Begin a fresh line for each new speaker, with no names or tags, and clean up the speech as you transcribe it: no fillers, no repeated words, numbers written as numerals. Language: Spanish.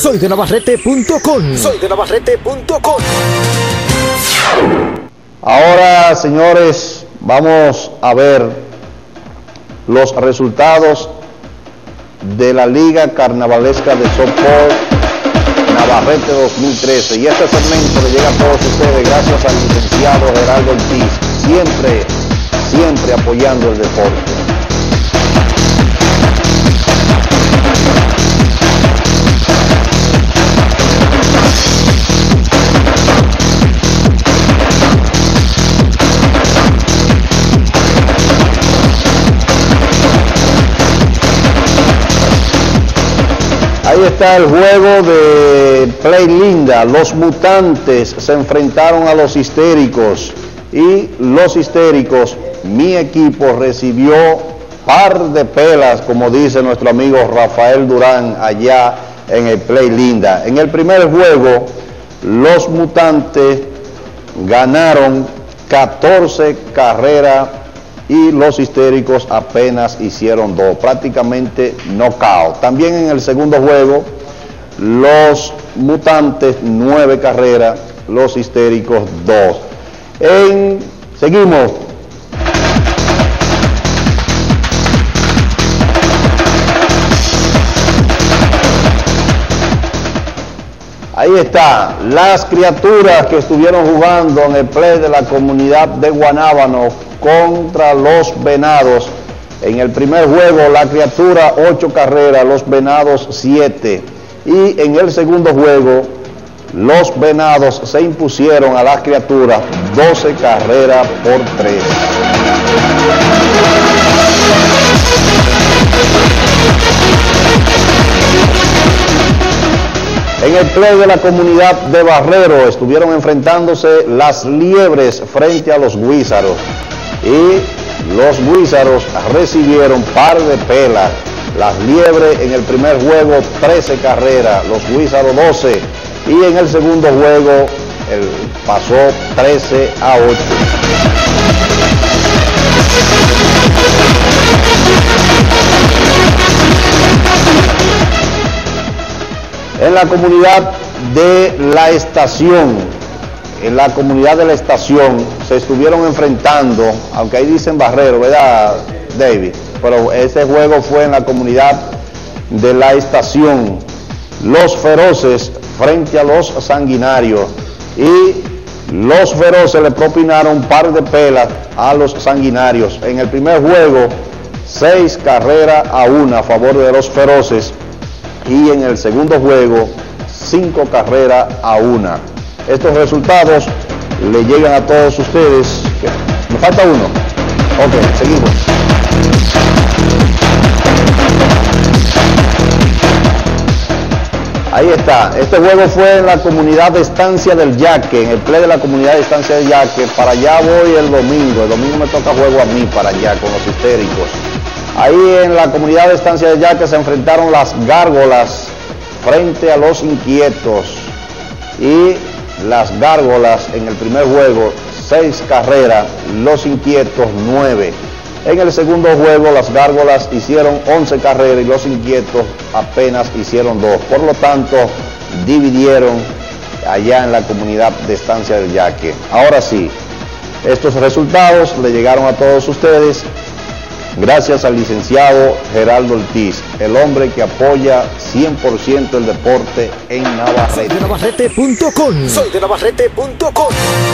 Soydenavarrete.com. Soydenavarrete.com.
Ahora, señores, vamos a ver los resultados de la Liga Carnavalesca de Softball Navarrete 2013. Y este segmento le llega a todos ustedes gracias al licenciado Geraldo Ortiz, siempre apoyando el deporte. Ahí está el juego de Play Linda. Los Mutantes se enfrentaron a los Histéricos y los Histéricos, mi equipo recibió par de pelas, como dice nuestro amigo Rafael Durán allá en el Play Linda. En el primer juego, los Mutantes ganaron 14 carreras y los Histéricos apenas hicieron 2, prácticamente knockout. También en el segundo juego, los Mutantes 9 carreras, los Histéricos 2. Seguimos. Ahí está, las criaturas que estuvieron jugando en el play de la comunidad de Guanábano contra los Venados. En el primer juego, la criatura 8 carreras, los Venados 7. Y en el segundo juego, los Venados se impusieron a las criaturas 12 carreras por 3. En el play de la comunidad de Barrero estuvieron enfrentándose las Liebres frente a los Guízaros. Y los Guízaros recibieron par de pelas. Las Liebres en el primer juego 13 carreras, los Guízaros 12. Y en el segundo juego pasó 13 a 8. En la comunidad de la estación, se estuvieron enfrentando, aunque ahí dicen Barrero, ¿verdad, David? Pero ese juego fue en la comunidad de la estación. Los Feroces frente a los Sanguinarios. Y los Feroces le propinaron un par de pelas a los Sanguinarios. En el primer juego, 6 carreras a 1 a favor de los Feroces. Y en el segundo juego, 5 carreras a 1. Estos resultados le llegan a todos ustedes. Me falta uno. Ok, seguimos. Ahí está. Este juego fue en la comunidad de Estancia del Yaque, en el play de la comunidad de Estancia del Yaque. Para allá voy el domingo. El domingo me toca juego a mí para allá con los Histéricos. Ahí en la comunidad de Estancia del Yaque se enfrentaron las Gárgolas frente a los Inquietos. Y las Gárgolas en el primer juego 6 carreras, los Inquietos 9. En el segundo juego las Gárgolas hicieron 11 carreras y los Inquietos apenas hicieron 2. Por lo tanto, dividieron allá en la comunidad de Estancia del Yaque. Ahora sí, estos resultados le llegaron a todos ustedes gracias al licenciado Geraldo Ortiz, el hombre que apoya 100% el deporte en Navarrete.
Soydenavarrete.com. Soydenavarrete.com.